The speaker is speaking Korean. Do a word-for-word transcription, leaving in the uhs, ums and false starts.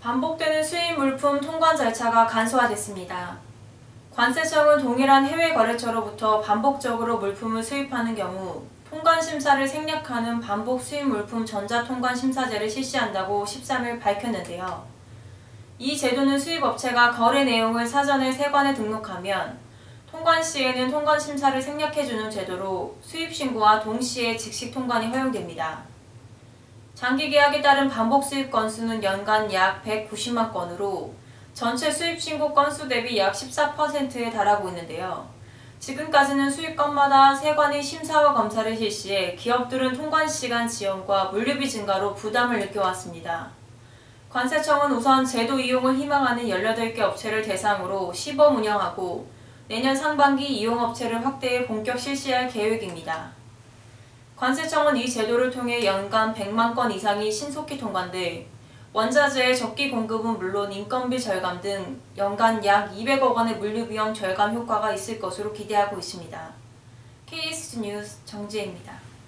반복되는 수입 물품 통관 절차가 간소화됐습니다. 관세청은 동일한 해외 거래처로부터 반복적으로 물품을 수입하는 경우 통관 심사를 생략하는 반복 수입 물품 전자통관 심사제를 실시한다고 십삼 일 밝혔는데요. 이 제도는 수입업체가 거래 내용을 사전에 세관에 등록하면 통관 시에는 통관 심사를 생략해주는 제도로 수입 신고와 동시에 즉시 통관이 허용됩니다. 장기 계약에 따른 반복 수입 건수는 연간 약 백구십만 건으로 전체 수입 신고 건수 대비 약 십사 퍼센트에 달하고 있는데요. 지금까지는 수입 건마다 세관이 심사와 검사를 실시해 기업들은 통관 시간 지연과 물류비 증가로 부담을 느껴왔습니다. 관세청은 우선 제도 이용을 희망하는 열여덟 개 업체를 대상으로 시범 운영하고 내년 상반기 이용업체를 확대해 본격 실시할 계획입니다. 관세청은 이 제도를 통해 연간 백만 건 이상이 신속히 통관돼 원자재의 적기 공급은 물론 인건비 절감 등 연간 약 이백억 원의 물류비용 절감 효과가 있을 것으로 기대하고 있습니다. 케이에스지 뉴스 정지혜입니다.